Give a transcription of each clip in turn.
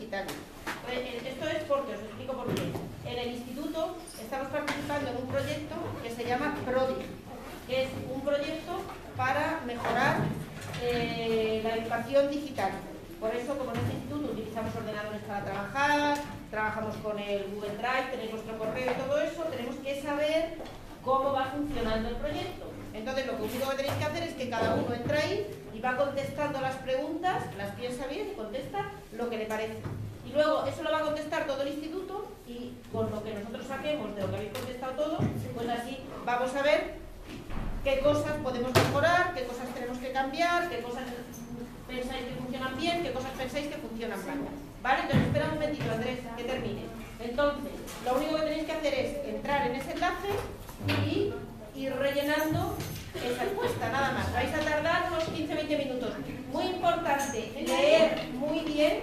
digitales. Esto es porque, os explico por qué. En el instituto estamos participando en un proyecto que se llama PRODI, que es un proyecto para mejorar la educación digital. Por eso, como en este instituto utilizamos ordenadores para trabajar, trabajamos con el Google Drive, tenéis vuestro correo y todo eso, tenemos que saber cómo va funcionando el proyecto. Entonces, lo único que tenéis que hacer es que cada uno entra ahí y va contestando las preguntas, las piensa bien y contesta lo que le parece. Y luego eso lo va a contestar todo el instituto y con lo que nosotros saquemos de lo que habéis contestado todo, pues así vamos a ver qué cosas podemos mejorar, qué cosas tenemos que cambiar, qué cosas pensáis que funcionan bien, qué cosas pensáis que funcionan mal. ¿Vale? Entonces espera un momentito, Andrés, que termine. Entonces, lo único que tenéis que hacer es entrar en ese enlace y ir rellenando esa encuesta, nada más. Vais a tardar unos 15-20 minutos. Muy importante, leer muy bien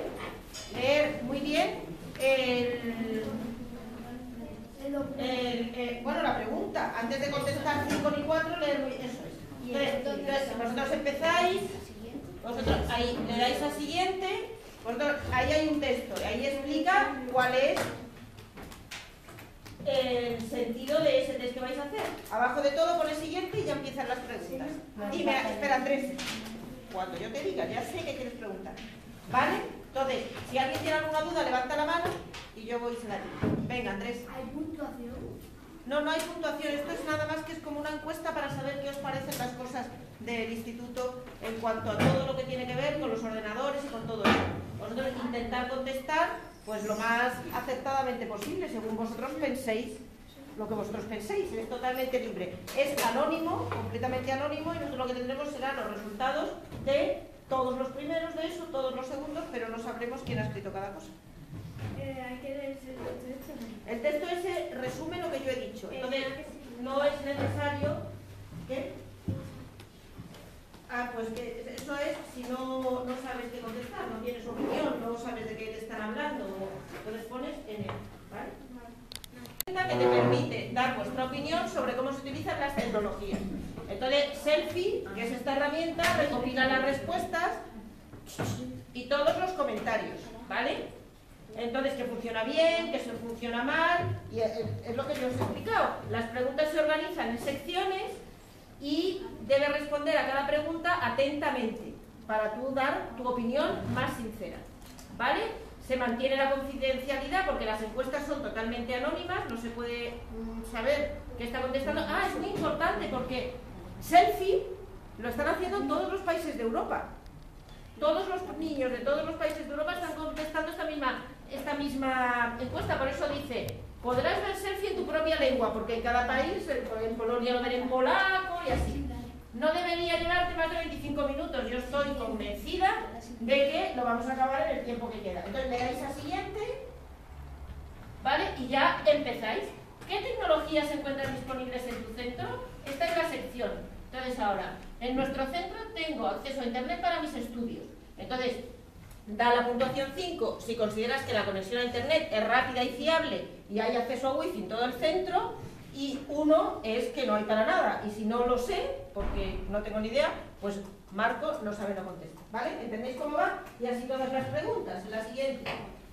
bueno, la pregunta. Antes de contestar 5 ni 4, leer muy bien. Eso es. Entonces, vosotros empezáis, vosotros ahí le dais a siguiente, vosotros, ahí hay un texto, y ahí explica cuál es el sentido de ese test que vais a hacer. Abajo de todo pone siguiente y ya empiezan las preguntas. Dime, espera, Andrés, cuando yo te diga, ya sé que quieres preguntar. ¿Vale? Entonces, si alguien tiene alguna duda, levanta la mano y yo voy y se la digo. Venga, Andrés. ¿Hay puntuación? No, no hay puntuación. Esto es nada más que es como una encuesta para saber qué os parecen las cosas del instituto en cuanto a todo lo que tiene que ver con los ordenadores y con todo eso. Vosotros intentar contestar pues lo más acertadamente posible, según vosotros penséis, lo que vosotros penséis, es totalmente libre. Es anónimo, completamente anónimo, y nosotros lo que tendremos serán los resultados de todos los primeros de eso, todos los segundos, pero no sabremos quién ha escrito cada cosa. Hay que leer el texto. El texto ese resume lo que yo he dicho, entonces no es necesario que... pues que eso es si no sabes qué contestar, no tienes opinión, no sabes de qué te están hablando, entonces pones en él, ¿vale? Que te permite dar vuestra opinión sobre cómo se utilizan las tecnologías. Entonces, Selfie, que es esta herramienta, recopila las respuestas y todos los comentarios, ¿vale? Entonces, que funciona bien, que funciona mal, y es lo que yo os he explicado. Las preguntas se organizan en secciones y debes responder a cada pregunta atentamente para tú dar tu opinión más sincera, ¿vale? Se mantiene la confidencialidad porque las encuestas son totalmente anónimas, no se puede saber qué está contestando. Es muy importante porque Selfie lo están haciendo en todos los países de Europa. Todos los niños de todos los países de Europa están contestando esta misma encuesta, por eso dice, podrás ver Selfie en tu propia lengua, porque en cada país, en Polonia lo ven en polaco y así. No debería llevarte más de 25 minutos, yo estoy convencida de que lo vamos a acabar en el tiempo que queda. Entonces le dais a siguiente, ¿vale? Y ya empezáis. ¿Qué tecnologías se encuentran disponibles en tu centro? Esta es la sección. Entonces ahora, en nuestro centro tengo acceso a internet para mis estudios. Entonces, da la puntuación 5 si consideras que la conexión a internet es rápida y fiable y hay acceso a wifi en todo el centro, y 1 es que no hay para nada, y si no lo sé, porque no tengo ni idea, pues Marco no sabe, no contesta, ¿vale? ¿Entendéis cómo va? Y así todas las preguntas. La siguiente.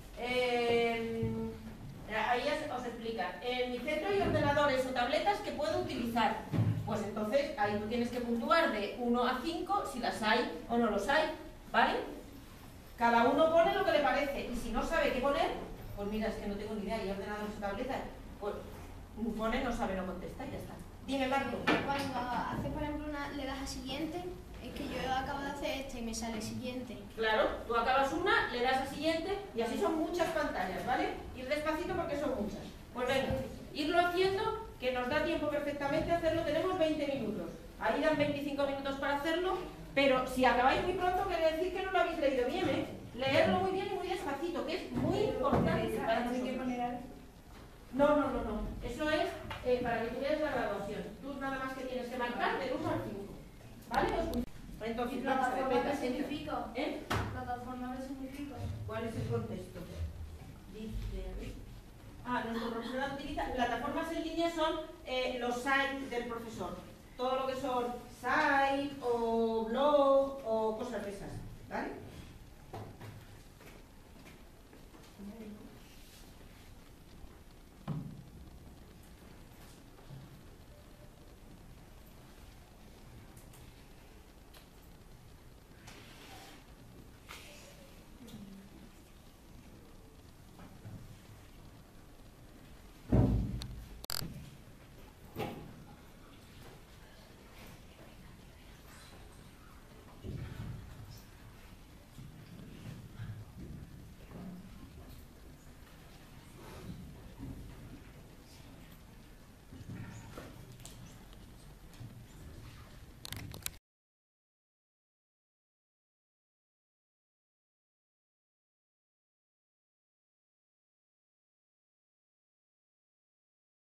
Ahí os explica. En mi centro hay ordenadores o tabletas que puedo utilizar. Pues entonces ahí tú tienes que puntuar de 1 a 5 si las hay o no los hay, ¿vale? Cada uno pone lo que le parece, y si no sabe qué poner, pues mira, es que no tengo ni idea, hay ordenadores o tabletas, pues pone, no sabe, no contesta y ya está. Dime, Marco. Cuando haces, por ejemplo, le das a siguiente, es que yo acabo de hacer esta y me sale siguiente. Claro, tú acabas una, le das a siguiente y así son muchas pantallas, ¿vale? Ir despacito porque son muchas. Pues venga, irlo haciendo, que nos da tiempo perfectamente a hacerlo, tenemos 20 minutos. Ahí dan 25 minutos para hacerlo, pero si acabáis muy pronto quiere decir que no lo habéis leído bien, ¿eh? Leerlo muy bien y muy despacito, que es muy importante para nosotros. No. Eso es para que tú veas la graduación. Tú nada más que tienes que marcar del 1 al 5. ¿Vale? Entonces, vamos a ver. ¿Plataforma qué significa? ¿Eh? ¿Plataforma qué significa? ¿Cuál es el contexto? Dice... nuestro profesor utiliza... Plataformas en línea son los sites del profesor. Todo lo que son site o blog o cosas de esas. ¿Vale?